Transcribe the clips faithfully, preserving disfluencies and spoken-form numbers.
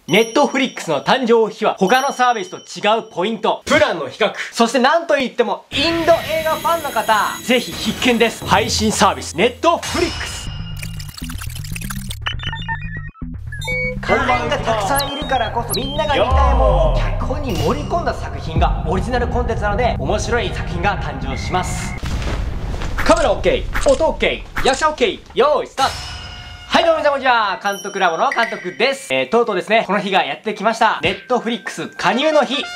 ネットフリックスの誕生秘話、他のサービスと違うポイント、プランの比較、そして何と言ってもインド映画ファンの方、ぜひ必見です。配信サービス、ネットフリックス。会員がたくさんいるからこそみんなが見たいものを脚本に盛り込んだ作品がオリジナルコンテンツなので面白い作品が誕生します。カメラ OK、 音 OK、 役者 OK、 用意スタート。はい、どうも皆さんこんにちは。監督ラボの監督です。えー、とうとうですね、この日がやってきました。ネットフリックス加入の日。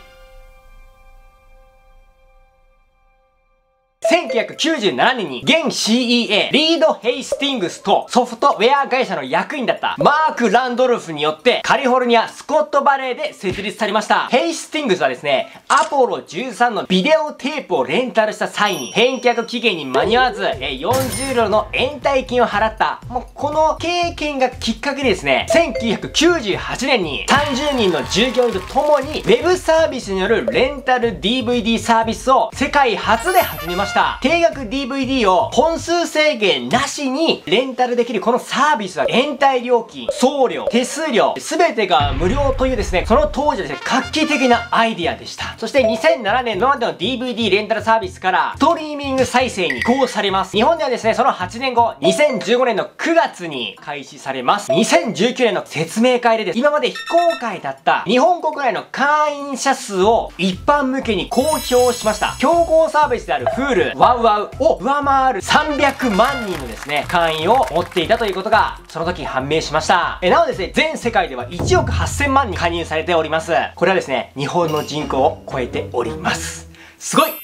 せんきゅうひゃくきゅうじゅうななねんに現 シーイーエー リード・ヘイスティングスとソフトウェア会社の役員だったマーク・ランドルフによってカリフォルニア・スコットバレーで設立されました。ヘイスティングスはですね、アポロじゅうさんのビデオテープをレンタルした際に返却期限に間に合わずよんじゅうドルの延滞金を払った。もうこの経験がきっかけでですね、せんきゅうひゃくきゅうじゅうはちねんにさんじゅうにんの従業員と共にウェブサービスによるレンタル ディーブイディー サービスを世界初で始めました。定額 ディーブイディー を本数制限なしにレンタルできるこのサービスは延滞料金、送料、手数料、すべてが無料というですね、その当時はですね、画期的なアイディアでした。そしてにせんななねん、今までの ディーブイディー レンタルサービスからストリーミング再生に移行されます。日本ではですね、そのはちねんご、にせんじゅうごねんのくがつに開始されます。にせんじゅうきゅうねんの説明会でです、今まで非公開だった日本国内の会員者数を一般向けに公表しました。競合サービスである Hulu、ワウワウを上回るさんびゃくまんにんのですね、会員を持っていたということが、その時判明しました。え、なおですね、全世界ではいちおくはっせんまんにん加入されております。これはですね、日本の人口を超えております。すごい！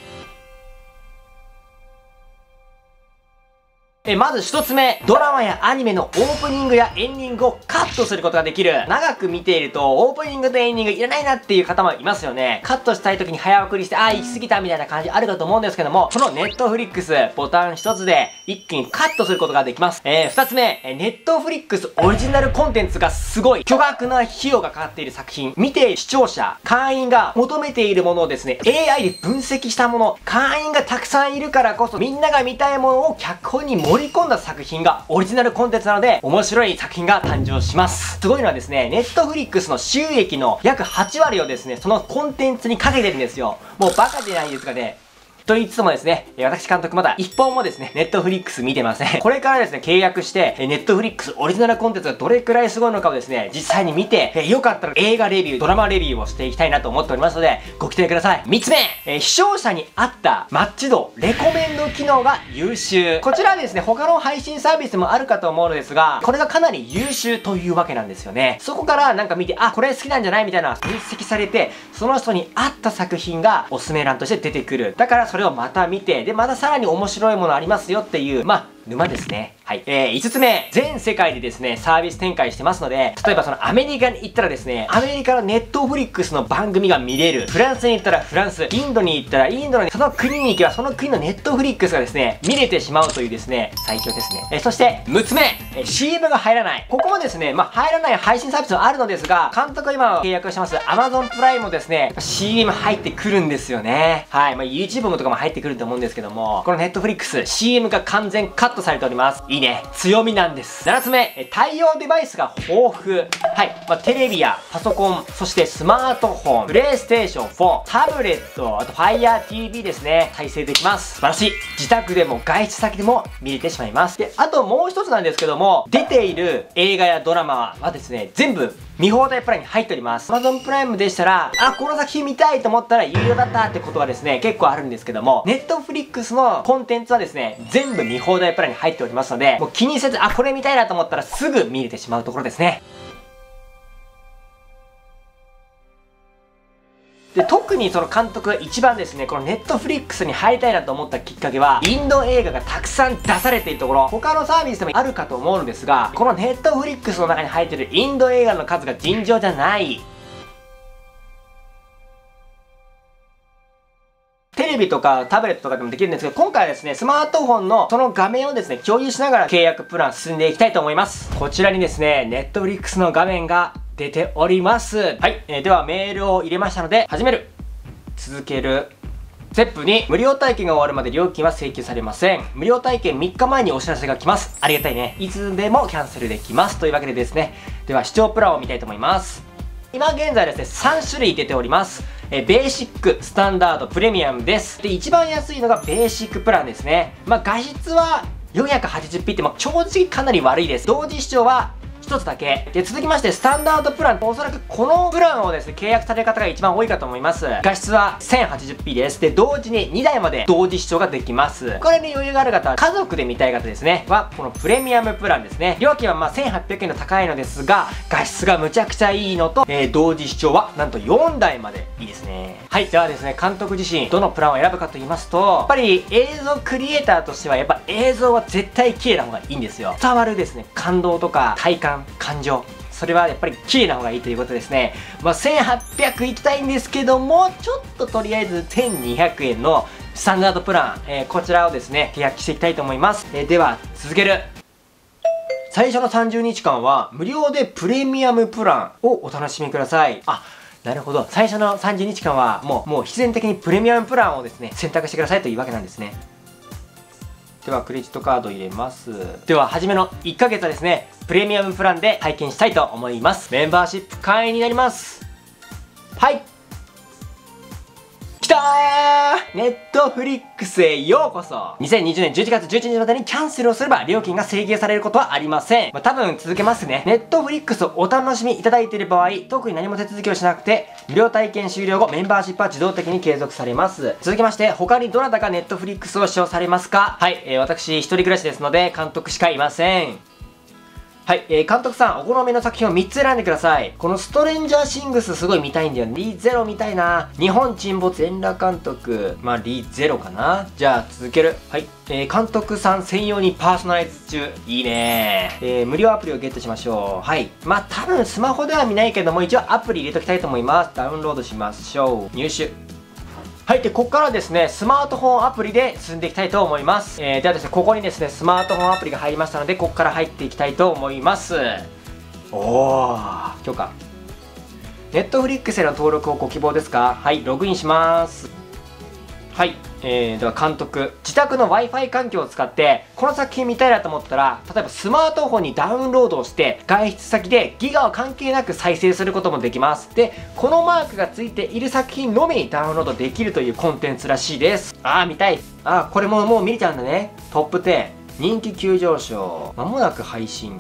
え、まず一つ目、ドラマやアニメのオープニングやエンディングをカットすることができる。長く見ていると、オープニングとエンディングいらないなっていう方もいますよね。カットしたい時に早送りして、あー、行き過ぎたみたいな感じあるかと思うんですけども、このネットフリックス、ボタン一つで一気にカットすることができます。えー、二つ目、ネットフリックスオリジナルコンテンツがすごい、巨額な費用がかかっている作品、見ている視聴者、会員が求めているものをですね、エーアイ で分析したもの、会員がたくさんいるからこそ、みんなが見たいものを脚本に盛り込んだ作品がオリジナルコンテンツなので面白い作品が誕生します。すごいのはですね、ネットフリックスの収益の約はちわりをですね、そのコンテンツにかけてるんですよ。もうバカじゃないですかね。と言いつつもですね、私監督まだ一本もですね、ネットフリックス見てません。これからですね、契約して、ネットフリックスオリジナルコンテンツがどれくらいすごいのかをですね、実際に見て、よかったら映画レビュー、ドラマレビューをしていきたいなと思っておりますので、ご期待ください。みっつめ、え視聴者に合ったマッチ度、レコメンド機能が優秀。こちらはですね、他の配信サービスもあるかと思うのですが、これがかなり優秀というわけなんですよね。そこからなんか見て、あ、これ好きなんじゃないみたいな分析されて、その人に合った作品がおすすめ欄として出てくる。だからそれをまた見て、で、またさらに面白いものありますよっていう、まあ、沼ですね。はい。えー、いつつめ、全世界でですね、サービス展開してますので、例えばそのアメリカに行ったらですね、アメリカのネットフリックスの番組が見れる。フランスに行ったらフランス、インドに行ったらインドのその国に行けばその国のネットフリックスがですね、見れてしまうというですね、最強ですね。えー、そして、むっつめ、えー、シーエム が入らない。ここもですね、まあ、入らない配信サービスはあるのですが、監督が今契約してます Amazon プライムもですね、シーエム 入ってくるんですよね。はい。まあ、YouTube もとかも入ってくると思うんですけども、このネットフリックス、シーエム が完全カットされております。いいね。強みなんです。ななつめ、対応デバイスが豊富。はい。まあ、テレビやパソコン、そしてスマートフォン、プレイステーションフォー、タブレット、あと Fire ティーブイ ですね。再生できます。素晴らしい。自宅でも外出先でも見れてしまいます。で、あともう一つなんですけども、出ている映画やドラマはですね、全部見放題プランに入っております。Amazon プライムでしたら、あ、この作品見たいと思ったら有料だったってことはですね、結構あるんですけども、Netflix のコンテンツはですね、全部見放題プランに入っておりますので、もう気にせず、あ、これ見たいなと思ったらすぐ見れてしまうところですね。で、特にその監督が一番ですね、このネットフリックスに入りたいなと思ったきっかけは、インド映画がたくさん出されているところ、他のサービスでもあるかと思うのですが、このネットフリックスの中に入っているインド映画の数が尋常じゃない。テレビとかタブレットとかでもできるんですけど、今回はですね、スマートフォンのその画面をですね、共有しながら契約プラン進んでいきたいと思います。こちらにですね、ネットフリックスの画面が出ております。はい。えー、ではメールを入れましたので、始める。続ける。 ステップに、無料体験が終わるまで料金は請求されません。無料体験みっかまえにお知らせが来ます。ありがたいね。いつでもキャンセルできます。というわけでですね、では視聴プランを見たいと思います。今現在ですね、さん種類出ております。えベーシック、スタンダード、プレミアムです。で、一番安いのがベーシックプランですね。まあ、画質は よんひゃくはちじゅうピー って、まあ、正直かなり悪いです。同時視聴はひとつだけ。で、続きまして、スタンダードプラン。おそらくこのプランをですね、契約される方が一番多いかと思います。画質は せんはちじゅうピー です。で、同時ににだいまで同時視聴ができます。これに余裕がある方は、家族で見たい方ですね。は、このプレミアムプランですね。料金はまあせんはっぴゃくえんの高いのですが、画質がむちゃくちゃいいのと、えー、同時視聴はなんとよんだいまでいいですね。はい。ではですね、監督自身、どのプランを選ぶかと言いますと、やっぱり映像クリエイターとしては、やっぱ映像は絶対綺麗な方がいいんですよ。伝わるですね、感動とか、体感、感情。それはやっぱり綺麗な方がいいということですね。まあ、せんはっぴゃくいきたいんですけども、ちょっととりあえずせんにひゃくえんのスタンダードプラン、えー、こちらをですね、契約していきたいと思います。えー、では、続ける。最初のさんじゅうにちかんは、無料でプレミアムプランをお楽しみください。あ、なるほど。最初のさんじゅうにちかんは、もう、もう必然的にプレミアムプランをですね、選択してくださいというわけなんですね。では、クレジットカード入れます。では、初めのいっかげつはですね、プレミアムプランで体験したいと思います。メンバーシップ会員になります。はい。きたー！ネットフリックスへようこそ！ にせんにじゅうねんじゅういちがつじゅういちにちまでにキャンセルをすれば料金が制限されることはありません。まあ、多分続けますね。ネットフリックスをお楽しみいただいている場合、特に何も手続きをしなくて、無料体験終了後、メンバーシップは自動的に継続されます。続きまして、他にどなたがネットフリックスを使用されますか？はい、えー、私一人暮らしですので、監督しかいません。はい、えー、監督さん、お好みの作品をみっつ選んでください。このストレンジャーシングスすごい見たいんだよね。リゼロ見たいな。日本沈没全裸監督。まあ、リゼロかな。じゃあ、続ける。はい。えー、監督さん専用にパーソナライズ中。いいねー。えー、無料アプリをゲットしましょう。はい。まあ、多分スマホでは見ないけども、一応アプリ入れときたいと思います。ダウンロードしましょう。入手。はい。で、ここからですね、スマートフォンアプリで進んでいきたいと思います。えー、ではですね、ここにですね、スマートフォンアプリが入りましたので、ここから入っていきたいと思います。おー、許可。ネットフリックスへの登録をご希望ですか？はい、ログインします。はい。えー、では監督。自宅の Wi-Fi 環境を使って、この作品見たいなと思ったら、例えばスマートフォンにダウンロードをして、外出先でギガは関係なく再生することもできます。で、このマークがついている作品のみダウンロードできるというコンテンツらしいです。あー、見たい。あー、これももう見れちゃうんだね。トップテン。人気急上昇。まもなく配信。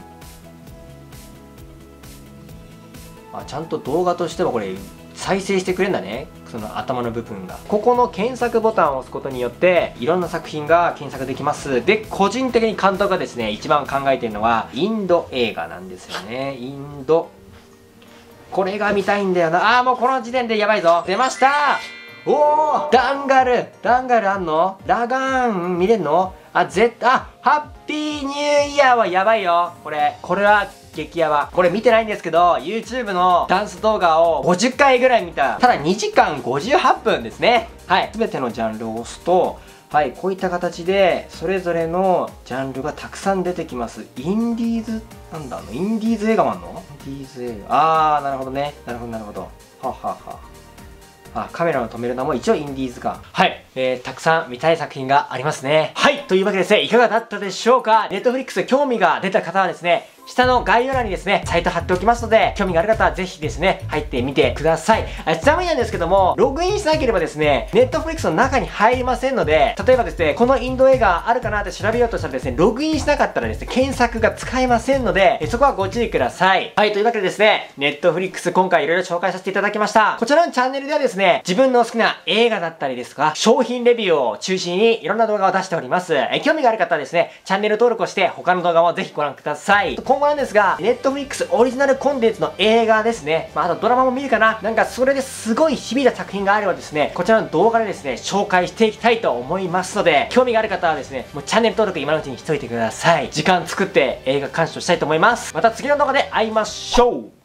あ、ちゃんと動画としてはこれ、再生してくれるんだね。その頭の部分が。ここの検索ボタンを押すことによって、いろんな作品が検索できます。で、個人的に監督がですね、一番考えてるのは、インド映画なんですよね。インド。これが見たいんだよな。あー、もうこの時点でやばいぞ。出ました。おー、ダンガル。ダンガルあんの？ラガーン見れんの？あ、絶対、あ、ハッピーニューイヤーはやばいよ。これ、これは、激ヤバ。これ見てないんですけど、YouTube のダンス動画をごじゅっかいぐらい見た。ただにじかんごじゅうはっぷんですね。はい。すべてのジャンルを押すと、はい、こういった形で、それぞれのジャンルがたくさん出てきます。インディーズ、なんだあの、インディーズ映画もあんの？インディーズ映画。あー、なるほどね。なるほど、なるほど。はははあ、カメラを止めるのも一応インディーズか。はい。えー、たくさん見たい作品がありますね。はい。というわけでですね、いかがだったでしょうか？ネットフリックス興味が出た方はですね、下の概要欄にですね、サイト貼っておきますので、興味がある方はぜひですね、入ってみてください。あ、ちなみになんですけども、ログインしなければですね、ネットフリックスの中に入りませんので、例えばですね、このインド映画あるかなって調べようとしたらですね、ログインしなかったらですね、検索が使えませんので、そこはご注意ください。はい、というわけでですね、ネットフリックス今回いろいろ紹介させていただきました。こちらのチャンネルではですね、自分の好きな映画だったりですとか、商品レビューを中心にいろんな動画を出しております。え興味がある方はですね、チャンネル登録をして他の動画もぜひご覧ください。今後なんですが、ネットフリックスオリジナルコンテンツの映画ですね。まあ、あとドラマも見るかな。なんかそれですごい響いた作品があればですね、こちらの動画でですね、紹介していきたいと思いますので、興味がある方はですね、もうチャンネル登録今のうちにしといてください。時間作って映画鑑賞したいと思います。また次の動画で会いましょう。